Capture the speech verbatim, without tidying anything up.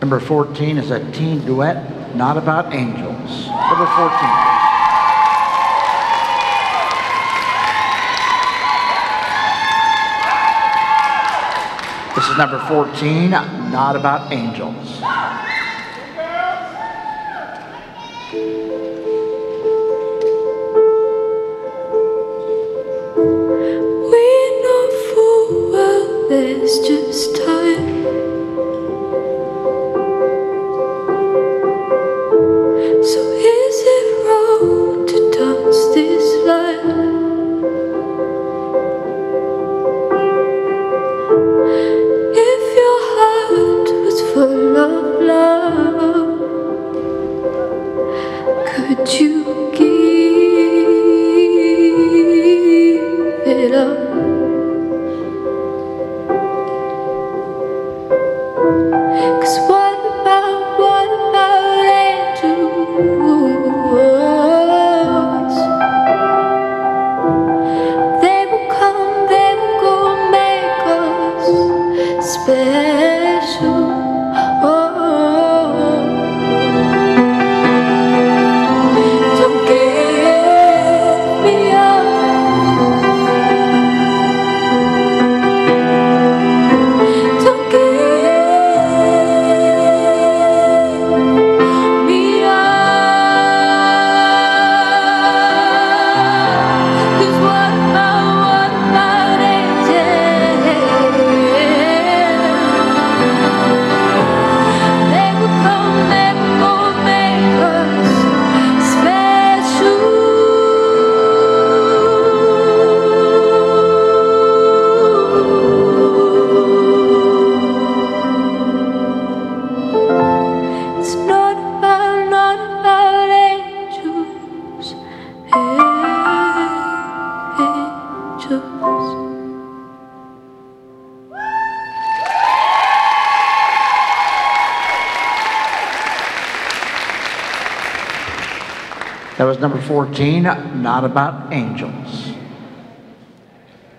Number fourteen is a teen duet, Not About Angels. Number fourteen. This is number fourteen, Not About Angels. We know full well there's just time. So is it wrong to dance this line? If your heart was full of love, could you give it up? Cause what about, what about angels? They will come, they will go, make us special. Oh, don't give me up. Don't give me up. 'Cause what about, what about angels? They will come, they will go, make us special. It's not about, not about angels, angels. That was number fourteen, Not About Angels.